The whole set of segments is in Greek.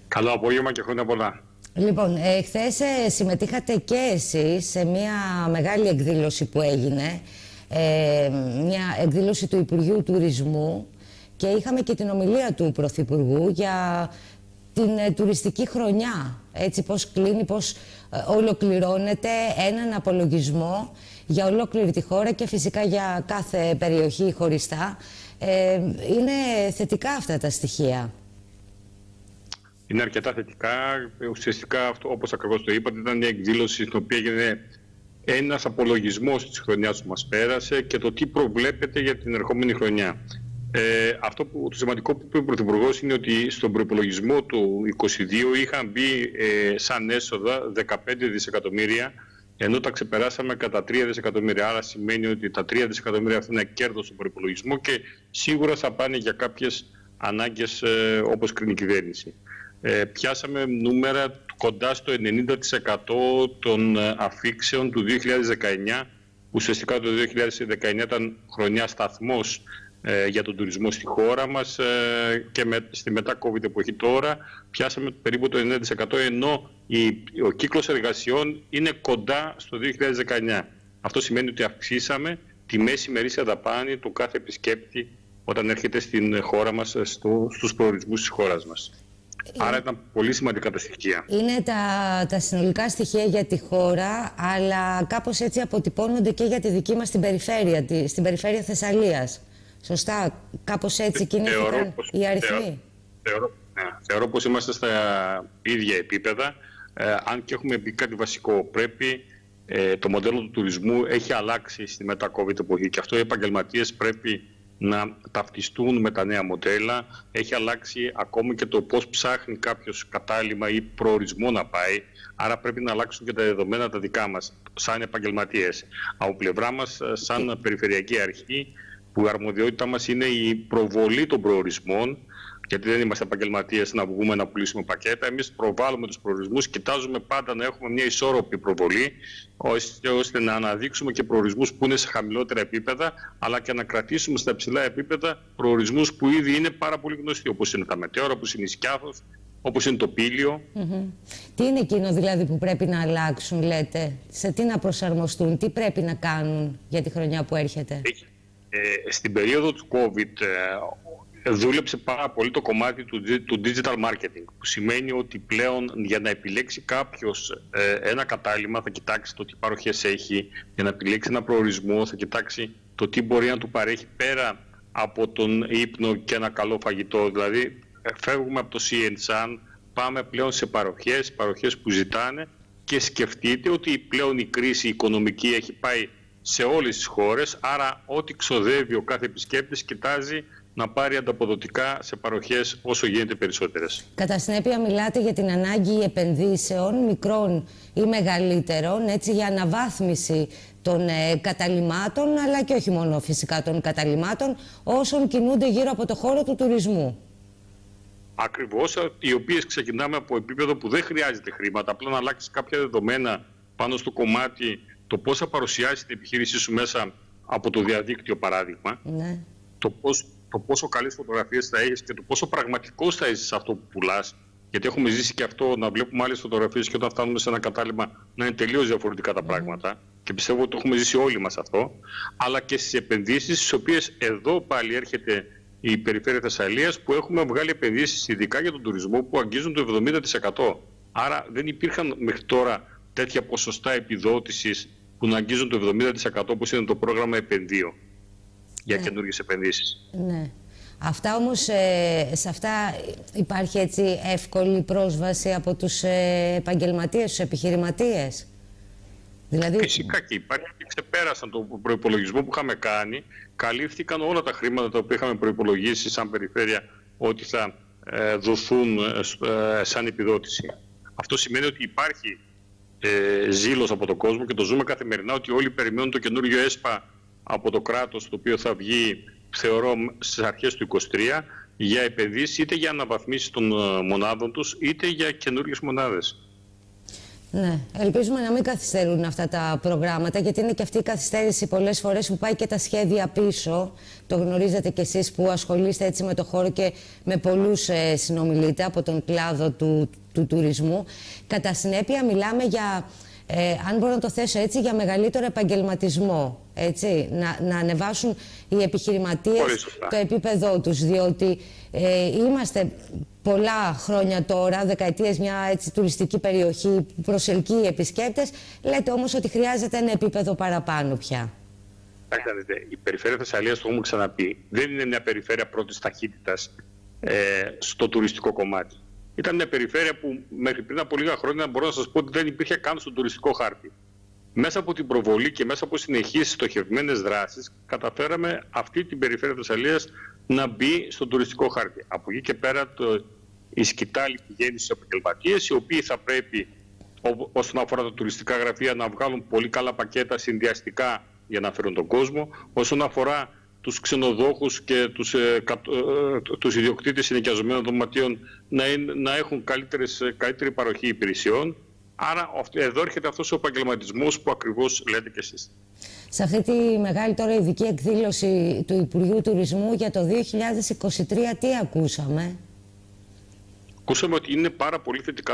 Καλό απόγευμα και χρόνια πολλά. Λοιπόν, χθες συμμετείχατε και εσείς σε μια μεγάλη εκδήλωση που έγινε, μια εκδήλωση του Υπουργείου Τουρισμού, και είχαμε και την ομιλία του Πρωθυπουργού για την τουριστική χρονιά. Έτσι, πώς κλείνει, πώς ολοκληρώνεται έναν απολογισμό για ολόκληρη τη χώρα και φυσικά για κάθε περιοχή χωριστά. Είναι θετικά αυτά τα στοιχεία. Είναι αρκετά θετικά. Ουσιαστικά, αυτό, όπως ακριβώς το είπατε, ήταν μια εκδήλωση στην οποία έγινε ένας απολογισμός της χρονιάς που μας πέρασε και το τι προβλέπεται για την ερχόμενη χρονιά. Το σημαντικό που είπε ο Πρωθυπουργός είναι ότι στον προϋπολογισμό του 2022 είχαν μπει σαν έσοδα 15 δισεκατομμύρια, ενώ τα ξεπεράσαμε κατά 3 δισεκατομμύρια. Άρα σημαίνει ότι τα 3 δισεκατομμύρια αυτά είναι κέρδος στον προϋπολογισμό και σίγουρα θα πάνε για κάποιες ανάγκες όπως κρίνει η κυβέρνηση. Πιάσαμε νούμερα κοντά στο 90% των αφήξεων του 2019. Ουσιαστικά το 2019 ήταν χρονιά σταθμός για τον τουρισμό στη χώρα μας και στη μετά-COVID εποχή τώρα πιάσαμε περίπου το 90%, ενώ ο κύκλος εργασιών είναι κοντά στο 2019. Αυτό σημαίνει ότι αυξήσαμε τη μέση ημερήσια δαπάνη του κάθε επισκέπτη όταν έρχεται στην χώρα μας, στους προορισμούς της χώρας μας. Άρα ήταν πολύ σημαντικά τα στοιχεία. Είναι τα συνολικά στοιχεία για τη χώρα, αλλά κάπως έτσι αποτυπώνονται και για τη δική μας την περιφέρεια, στην περιφέρεια Θεσσαλίας. Σωστά, κάπως έτσι κινήθηκαν οι αριθμοί. Θεωρώ πως είμαστε στα ίδια επίπεδα, αν και έχουμε πει κάτι βασικό. Πρέπει το μοντέλο του τουρισμού έχει αλλάξει στη μετά-COVID εποχή και αυτό οι επαγγελματίες πρέπει να ταυτιστούν με τα νέα μοντέλα. Έχει αλλάξει ακόμη και το πώς ψάχνει κάποιος κατάλημα ή προορισμό να πάει. Άρα πρέπει να αλλάξουν και τα δεδομένα τα δικά μας, σαν επαγγελματίες. Από πλευρά μας, σαν Περιφερειακή Αρχή, που η αρμοδιότητά μας είναι η προβολή των προορισμών, γιατί δεν είμαστε επαγγελματίες να βγούμε να πουλήσουμε πακέτα. Εμείς προβάλλουμε τους προορισμούς, κοιτάζουμε πάντα να έχουμε μια ισόρροπη προβολή, ώστε να αναδείξουμε και προορισμούς που είναι σε χαμηλότερα επίπεδα, αλλά και να κρατήσουμε στα υψηλά επίπεδα προορισμούς που ήδη είναι πάρα πολύ γνωστοί, όπως είναι τα μετέωρα, όπως είναι η Σκιάθος, όπως είναι το Πήλιο. Τι είναι εκείνο δηλαδή που πρέπει να αλλάξουν, λέτε, σε τι να προσαρμοστούν, τι πρέπει να κάνουν για τη χρονιά που έρχεται? Στην περίοδο του COVID δούλεψε πάρα πολύ το κομμάτι του digital marketing, που σημαίνει ότι πλέον για να επιλέξει κάποιος ένα κατάλημα θα κοιτάξει το τι παροχές έχει, για να επιλέξει ένα προορισμό θα κοιτάξει το τι μπορεί να του παρέχει πέρα από τον ύπνο και ένα καλό φαγητό. Δηλαδή φεύγουμε από το see and sun, πάμε πλέον σε παροχές που ζητάνε, και σκεφτείτε ότι πλέον η κρίση οικονομική έχει πάει σε όλες τις χώρες, άρα ό,τι ξοδεύει ο κάθε επισκέπτης κοιτάζει να πάρει ανταποδοτικά σε παροχές όσο γίνεται περισσότερες. Κατά συνέπεια μιλάτε για την ανάγκη επενδύσεων μικρών ή μεγαλύτερων, έτσι, για αναβάθμιση των καταλυμάτων, αλλά και όχι μόνο φυσικά των καταλυμάτων, όσων κινούνται γύρω από το χώρο του τουρισμού. Ακριβώς, οι οποίες ξεκινάμε από επίπεδο που δεν χρειάζεται χρήματα, απλά να αλλάξεις κάποια δεδομένα πάνω στο κομμάτι, το πώς θα παρουσιάσει την επιχείρησή σου μέσα από το διαδίκτυο, παράδειγμα. Ναι. Το πόσο καλές φωτογραφίες θα έχεις και το πόσο πραγματικός θα είσαι σε αυτό που πουλάς. Γιατί έχουμε ζήσει και αυτό, να βλέπουμε άλλες φωτογραφίες και όταν φτάνουμε σε ένα κατάλημα να είναι τελείως διαφορετικά τα πράγματα. Και πιστεύω ότι το έχουμε ζήσει όλοι μας αυτό. Αλλά και στις επενδύσεις, στις οποίες εδώ πάλι έρχεται η περιφέρεια Θεσσαλίας, που έχουμε βγάλει επενδύσεις ειδικά για τον τουρισμό που αγγίζουν το 70%. Άρα δεν υπήρχαν μέχρι τώρα τέτοια ποσοστά επιδότησης που να αγγίζουν το 70%, όπως είναι το πρόγραμμα επενδύων για καινούργιες επενδύσεις. Ναι. Αυτά όμως, σε αυτά υπάρχει έτσι εύκολη πρόσβαση από τους επαγγελματίες, τους επιχειρηματίες? Δηλαδή... Φυσικά και υπάρχει, και ξεπέρασαν τον προϋπολογισμό που είχαμε κάνει, καλύφθηκαν όλα τα χρήματα τα οποία είχαμε προϋπολογίσει σαν περιφέρεια ότι θα δοθούν σαν επιδότηση. Αυτό σημαίνει ότι υπάρχει ζήλος από τον κόσμο και το ζούμε καθημερινά, ότι όλοι περιμένουν το καινούργιο ΕΣΠΑ από το κράτος, το οποίο θα βγει, θεωρώ, στις αρχές του 2023, για επενδύσεις είτε για αναβαθμίσεις των μονάδων τους, είτε για καινούργιες μονάδες. Ναι, ελπίζουμε να μην καθυστερούν αυτά τα προγράμματα, γιατί είναι και αυτή η καθυστέρηση πολλές φορές που πάει και τα σχέδια πίσω. Το γνωρίζετε κι εσείς που ασχολείστε έτσι με το χώρο και με πολλούς συνομιλείτε από τον κλάδο του τουρισμού. Κατά συνέπεια μιλάμε για, αν μπορώ να το θέσω έτσι, για μεγαλύτερο επαγγελματισμό. Έτσι, να ανεβάσουν οι επιχειρηματίες το επίπεδό τους, διότι είμαστε πολλά χρόνια τώρα, δεκαετίες, μια έτσι τουριστική περιοχή που προσελκύει επισκέπτες. Λέτε όμως ότι χρειάζεται ένα επίπεδο παραπάνω πια. Η περιφέρεια Θεσσαλίας, το έχουμε ξαναπεί, δεν είναι μια περιφέρεια πρώτης ταχύτητας στο τουριστικό κομμάτι. Ήταν μια περιφέρεια που μέχρι πριν από λίγα χρόνια μπορώ να σας πω ότι δεν υπήρχε καν στον τουριστικό χάρτη. Μέσα από την προβολή και μέσα από συνεχείς στοχευμένες δράσεις καταφέραμε αυτή την περιφέρεια Θεσσαλίας να μπει στον τουριστικό χάρτη. Από εκεί και πέρα η σκητάλη πηγαίνει στους επαγγελματίες, οι οποίοι θα πρέπει όσον αφορά τα τουριστικά γραφεία να βγάλουν πολύ καλά πακέτα συνδυαστικά για να φέρουν τον κόσμο. Όσον αφορά τους ξενοδόχους και τους ιδιοκτήτες συνοικιαζομένων δωματίων να έχουν καλύτερη παροχή υπηρεσιών. Άρα εδώ έρχεται αυτός ο επαγγελματισμός που ακριβώς λέτε κι εσείς. Σε αυτή τη μεγάλη τώρα ειδική εκδήλωση του Υπουργείου Τουρισμού για το 2023 τι ακούσαμε? Ακούσαμε ότι είναι πάρα πολύ θετικά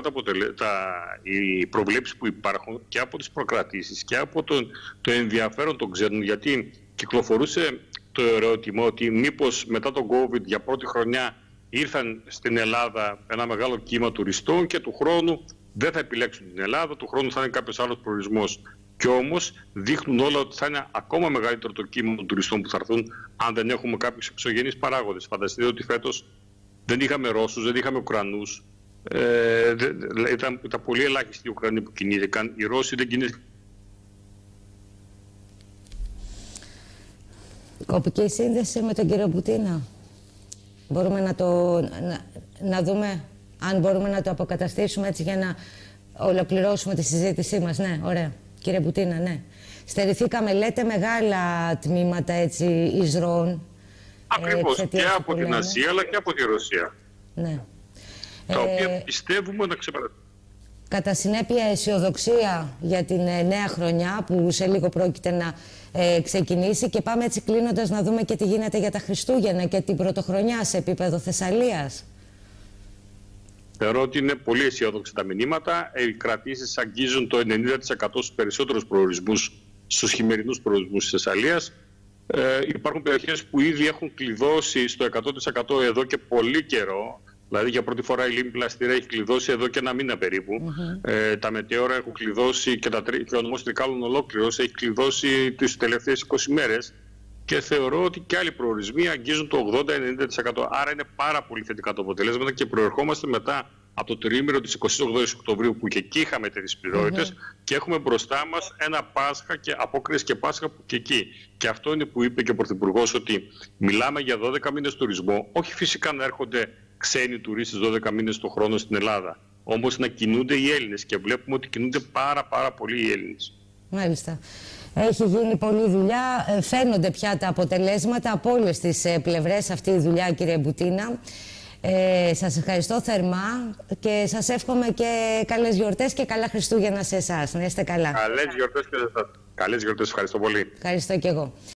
οι προβλέψεις που υπάρχουν και από τις προκρατήσεις και από το ενδιαφέρον των ξένων, γιατί κυκλοφορούσε το ερώτημα ότι μήπως μετά τον COVID για πρώτη χρονιά ήρθαν στην Ελλάδα ένα μεγάλο κύμα τουριστών και του χρόνου δεν θα επιλέξουν την Ελλάδα, του χρόνου θα είναι κάποιος άλλος προορισμός. Και όμως δείχνουν όλα ότι θα είναι ακόμα μεγαλύτερο το κύμα των τουριστών που θα έρθουν αν δεν έχουμε κάποιους εξωγενείς παράγοντες. Φανταστείτε ότι φέτος δεν είχαμε Ρώσους, δεν είχαμε Ουκρανούς. Ήταν πολύ ελάχιστοι οι Ουκρανοί που κινήθηκαν. Οι Ρώσοι δεν κινήθηκαν. Κοπική σύνδεση με τον κύριο Μπουτίνα. Μπορούμε να δούμε αν μπορούμε να το αποκαταστήσουμε έτσι για να ολοκληρώσουμε τη συζήτησή μας. Ναι, ωραία. Κύριε Μπουτίνα, ναι. Στερηθήκαμε, λέτε, μεγάλα τμήματα έτσι εισρώων. Ακριβώς, και από την Ασία αλλά και από τη Ρωσία. Ναι. Τα οποία πιστεύουμε να ξεπεράσουμε. Κατά συνέπεια, αισιοδοξία για την νέα χρονιά που σε λίγο πρόκειται να ξεκινήσει, και πάμε έτσι κλείνοντας να δούμε και τι γίνεται για τα Χριστούγεννα και την πρωτοχρονιά σε επίπεδο Θεσσαλίας. Θεωρώ ότι είναι πολύ αισιόδοξα τα μηνύματα. Οι κρατήσεις αγγίζουν το 90% στους περισσότερους προορισμούς, στους χειμερινούς προορισμούς της Θεσσαλίας. Υπάρχουν περιοχές που ήδη έχουν κλειδώσει στο 100% εδώ και πολύ καιρό. Δηλαδή για πρώτη φορά η Λίμνη Πλαστήρα έχει κλειδώσει εδώ και ένα μήνα περίπου. Τα μετέωρα έχουν κλειδώσει και ο νομός Τρικάλων ολόκληρος έχει κλειδώσει τις τελευταίες 20 μέρες. Και θεωρώ ότι και άλλοι προορισμοί αγγίζουν το 80-90%. Άρα είναι πάρα πολύ θετικά το αποτελέσματα και προερχόμαστε μετά από το τριήμερο της 28 Οκτωβρίου που και εκεί είχαμε τέτοιες πληρότητες και έχουμε μπροστά μας ένα Πάσχα και απόκριση και Πάσχα που και εκεί. Και αυτό είναι που είπε και ο Πρωθυπουργός, ότι μιλάμε για 12 μήνες τουρισμό, όχι φυσικά να έρχονται ξένοι τουρίστες 12 μήνες το χρόνο στην Ελλάδα, όμως να κινούνται οι Έλληνες και βλέπουμε ότι κινούνται πάρα πολύ οι Έλληνες. Μάλιστα. Έχει γίνει πολλή δουλειά, φαίνονται πια τα αποτελέσματα από όλες τις πλευρές αυτή η δουλειά, κύριε Μπουτίνα. Σας ευχαριστώ θερμά και σας εύχομαι και καλές γιορτές και καλά Χριστούγεννα σε εσάς. Να είστε καλά. Καλές γιορτές και σε εσάς. Καλές γιορτές, ευχαριστώ πολύ. Ευχαριστώ και εγώ.